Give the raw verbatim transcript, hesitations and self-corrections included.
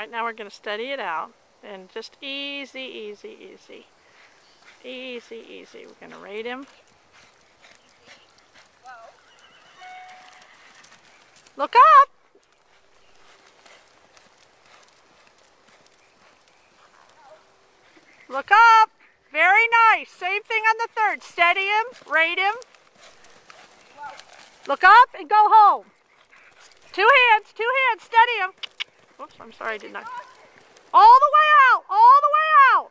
Alright, now we're going to steady it out. And just easy, easy, easy. Easy, easy. We're going to rate him. Look up! Look up! Very nice. Same thing on the third. Steady him, rate him. Look up and go home. Two hands, two hands, steady him. Whoops, I'm sorry, I did not. All the way out, all the way out.